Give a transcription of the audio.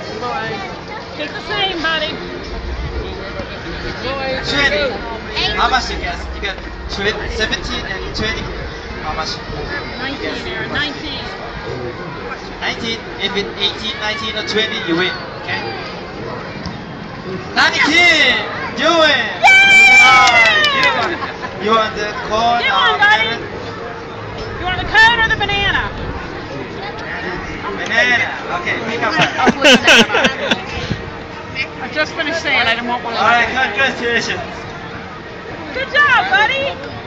Keep the same, buddy. 20. How much you get? You get 17 and 20. How much? 19, Aaron. 19. 19. If it's 18, 19 or 20, you win. Okay? 19! You win! You want the corn Get or one, buddy. banana? You want the cone or the banana? Banana. Okay, pick up one. I just finished saying I didn't want one. Alright, congratulations. Good job, buddy.